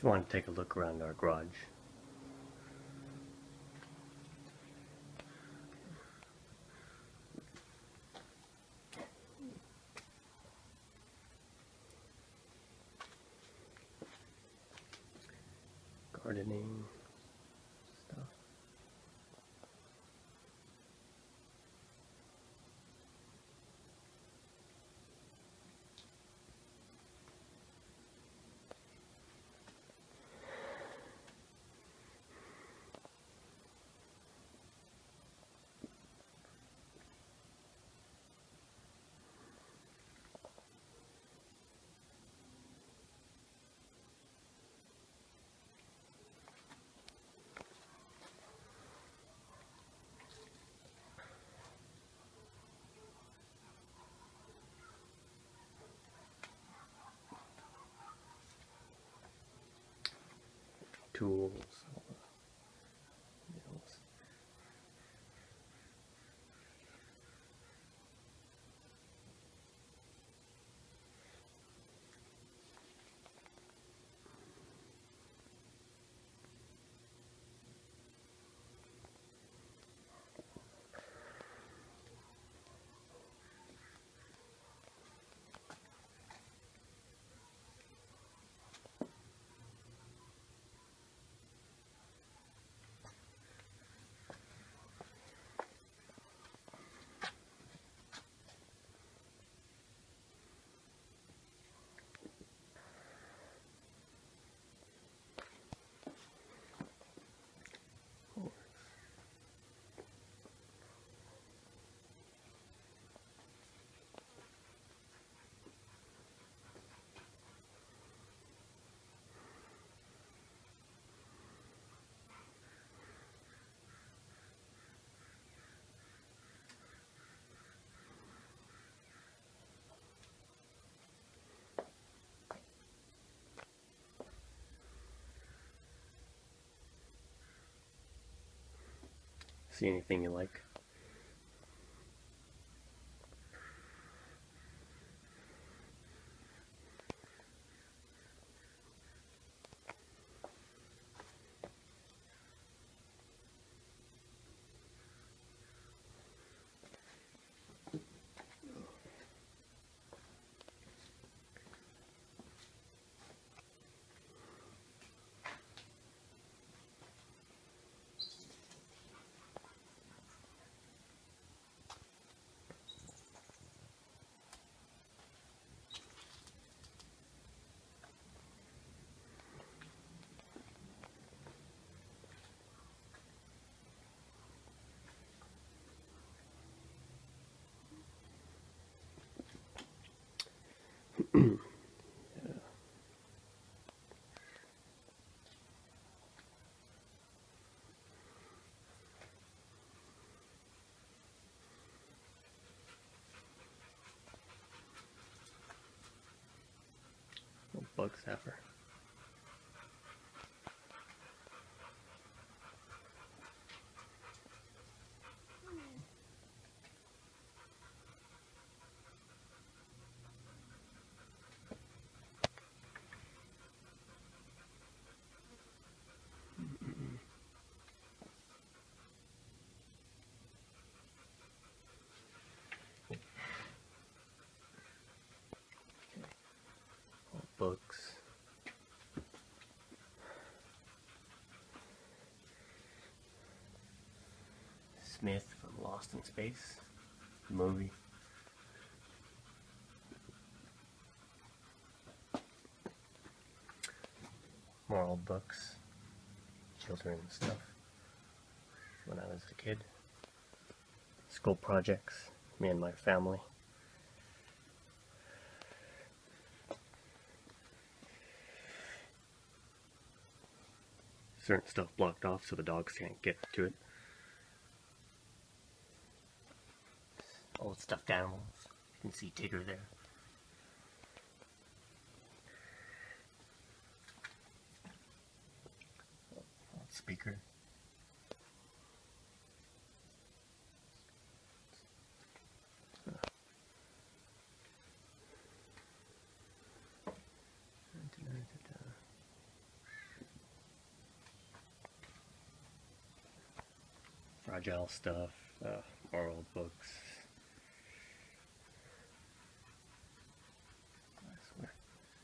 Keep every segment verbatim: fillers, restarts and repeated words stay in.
Just want to take a look around our garage. Gardening stuff. Tools. See anything you like? Yeah. Oh, bug zapper. Books. Smith from Lost in Space, the movie. More old books, children and stuff. When I was a kid. School projects, me and my family. Certain stuff blocked off so the dogs can't get to it. Old stuffed animals. You can see Tigger there. Old speaker. fragile stuff, uh, more old books. Glassware.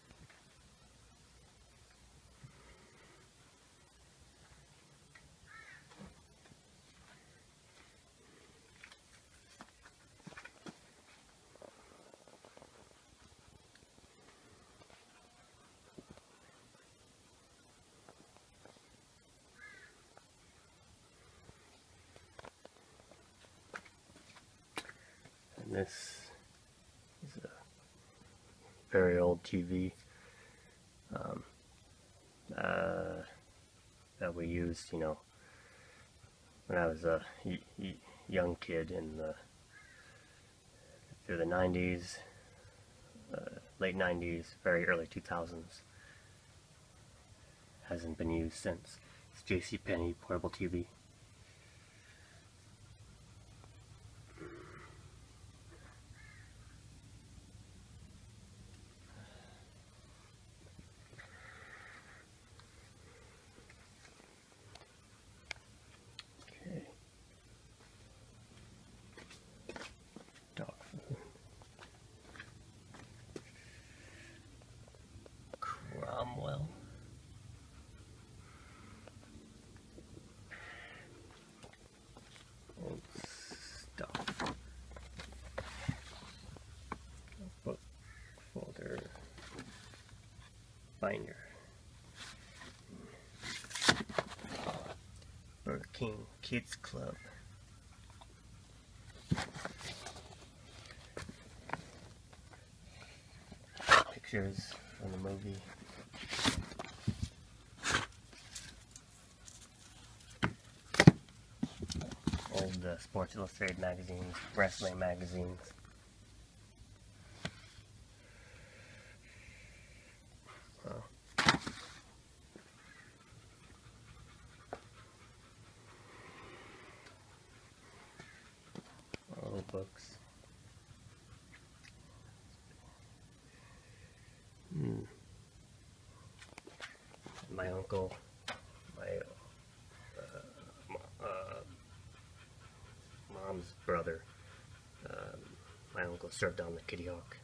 And this is a very old T V um, uh, that we used, you know, when I was a y y young kid in the through the nineties, uh, late nineties, very early two thousands. Hasn't been used since. It's J C Penney portable T V. Okay. Dog food. Cromwell. Old stuff. Book folder. Binder. Burger King Kids Club. Pictures from the movie. Old uh, Sports Illustrated magazines, wrestling magazines. Wow. Old books. Hmm. My uncle, my uh, uh, mom's brother, um, my uncle served on the Kitty Hawk.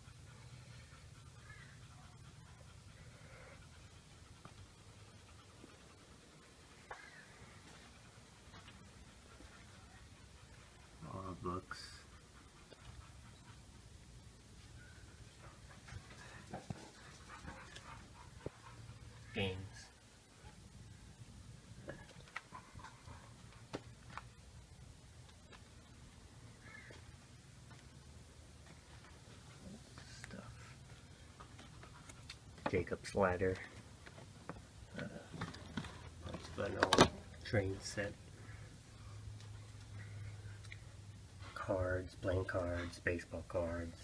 All the books. Games. Stuff. Jacob's Ladder. Uh, an old train set. Cards, playing cards, baseball cards.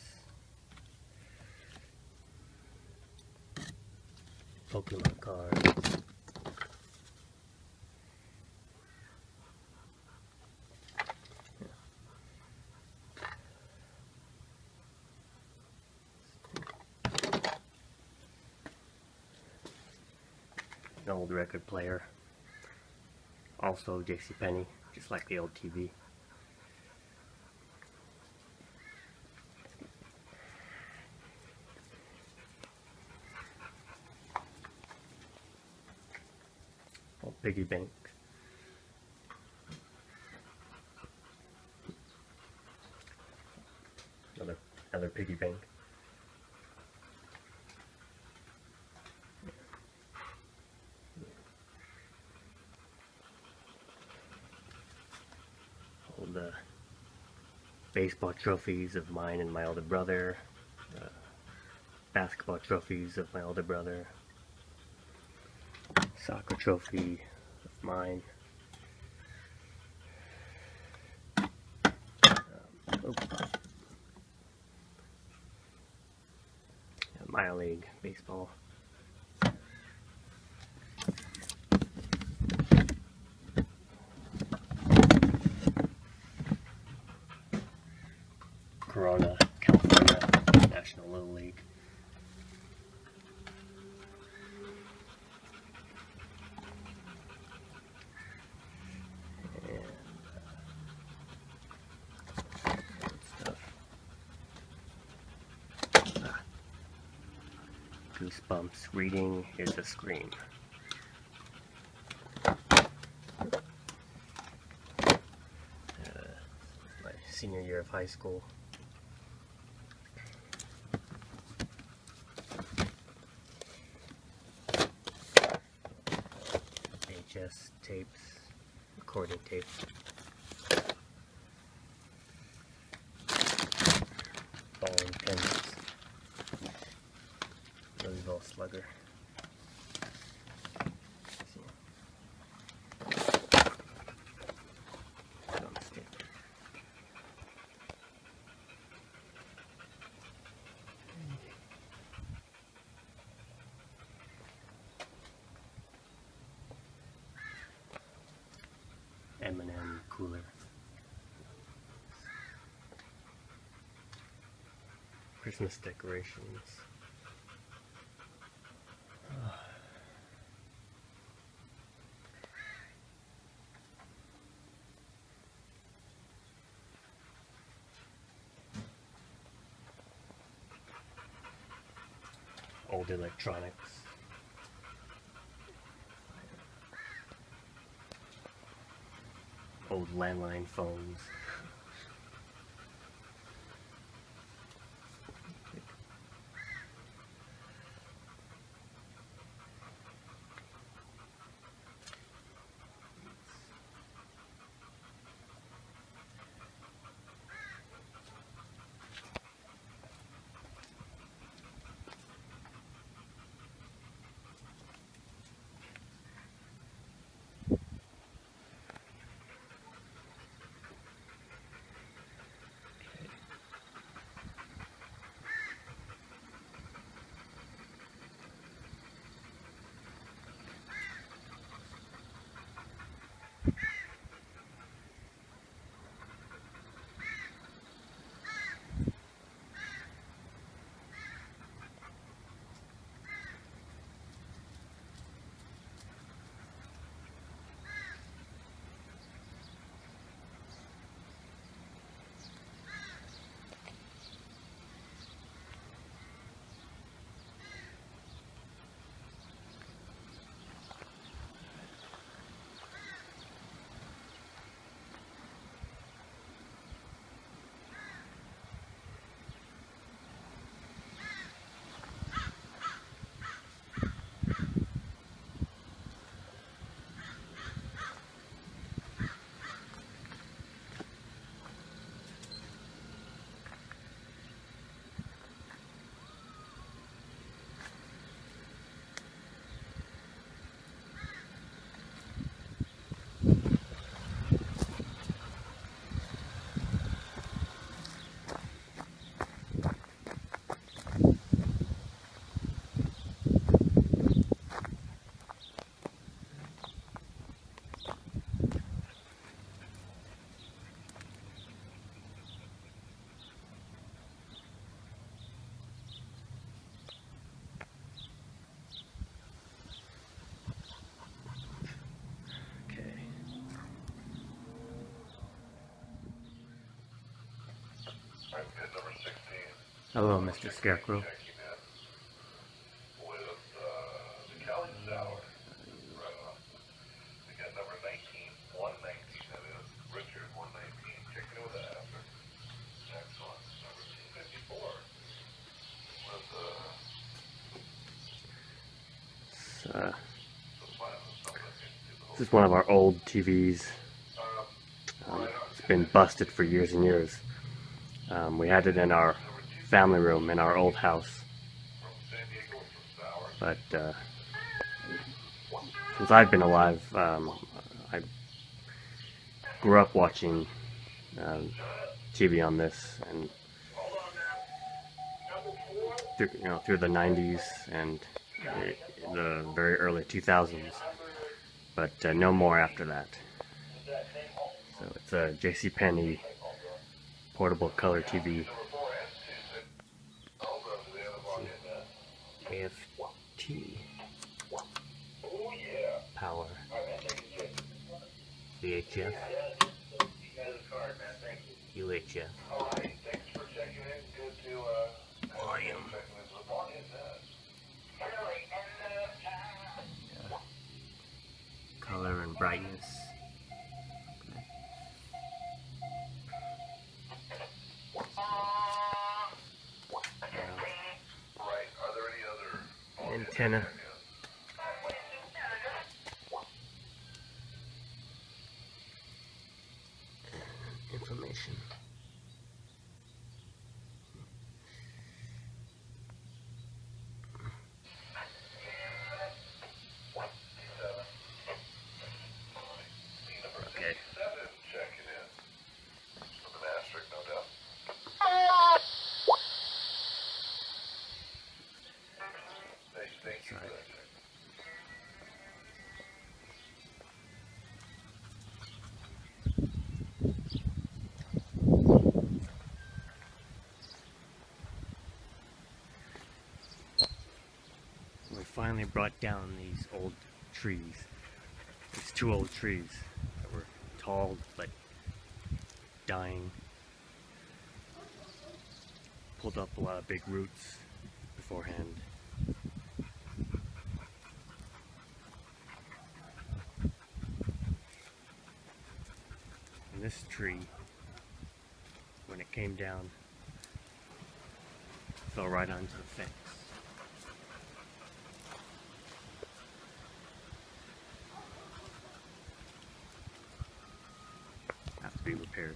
Pokemon cards. An old record player. Also J C Penney, just like the old T V. Old piggy bank. Another another piggy bank. Old uh, baseball trophies of mine and my older brother. Uh, basketball trophies of my older brother. Soccer trophy of mine. Um, oh. Yeah, minor league baseball. Corona, California, National Little League. And, uh, bumps. Reading is a scream. Uh, my senior year of high school. V H S tapes, recording tapes. Ball and pins. Louisville Slugger. M and M cooler. Christmas decorations. Old electronics. Old landline phones. Hello, Mister Scarecrow. Uh, this is one of our old T Vs. Um, it's been busted for years and years. Um, we had it in our family room in our old house, but uh, since I've been alive, um, I grew up watching uh, T V on this, and through, you know, through the nineties and the very early two thousands, but uh, no more after that. So it's a J C Penney portable color T V. A F T power, V H F, U H F, volume, brightness. Antenna. Information. Okay. Sorry. We finally brought down these old trees. These two old trees that were tall but dying. Pulled up a lot of big roots beforehand. And this tree, when it came down, fell right onto the fence. Have to be repaired.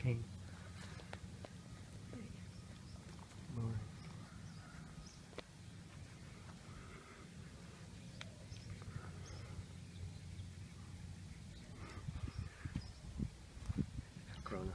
Hey. Morning. Corona.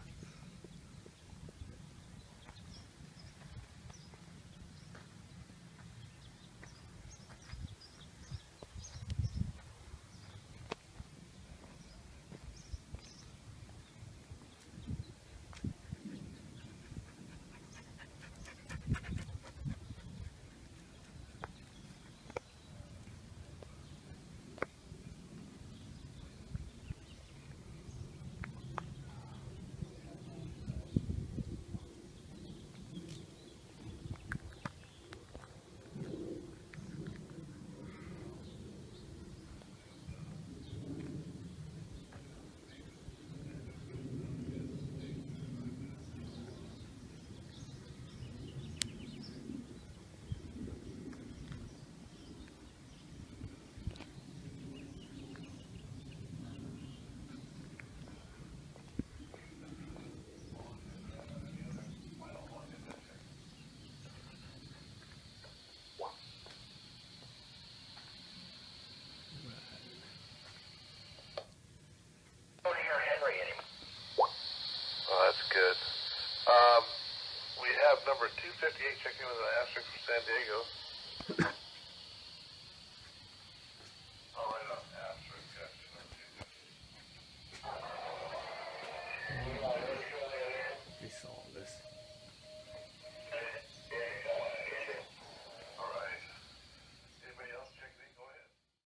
Oh, that's good. Um, we have number two fifty-eight checking with an asterisk for San Diego.